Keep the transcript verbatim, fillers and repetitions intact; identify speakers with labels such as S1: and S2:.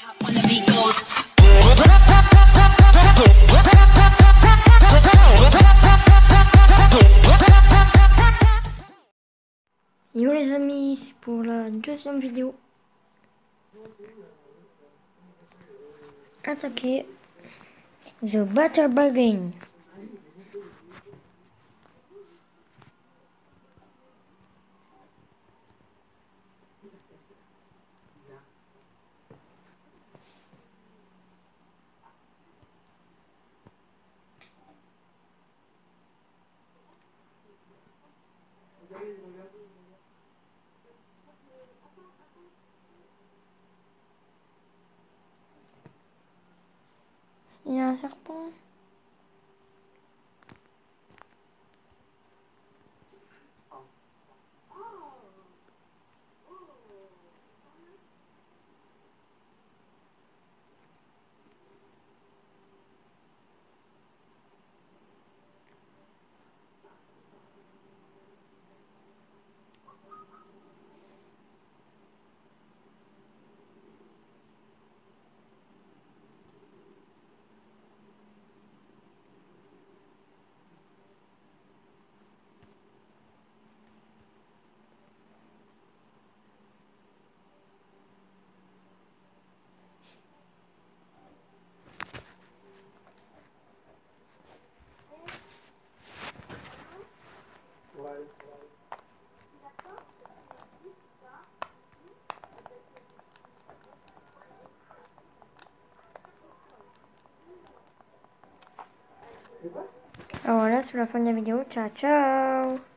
S1: Yo les amis, c'est pour la deuxième vidéo. Attaquer The Battle Bargain. Il y a un serpent. Alors voilà, c'est la fin de la vidéo. Ciao, ciao!